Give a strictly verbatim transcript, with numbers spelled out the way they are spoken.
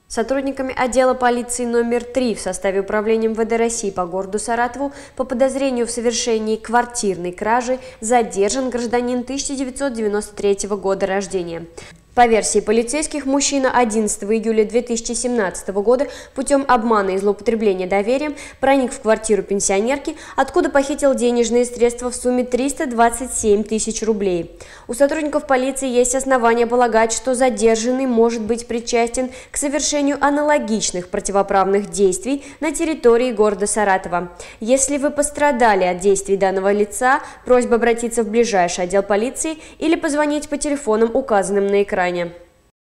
Сотрудниками отдела полиции номер три в составе управления эм вэ дэ России по городу Саратову по подозрению в совершении квартирной кражи задержан гражданин тысяча девятьсот девяносто третьего года рождения. По версии полицейских, мужчина одиннадцатого июля две тысячи семнадцатого года путем обмана и злоупотребления доверием проник в квартиру пенсионерки, откуда похитил денежные средства в сумме триста двадцать семь тысяч рублей. У сотрудников полиции есть основания полагать, что задержанный может быть причастен к совершению аналогичных противоправных действий на территории города Саратова. Если вы пострадали от действий данного лица, просьба обратиться в ближайший отдел полиции или позвонить по телефонам, указанным на экране.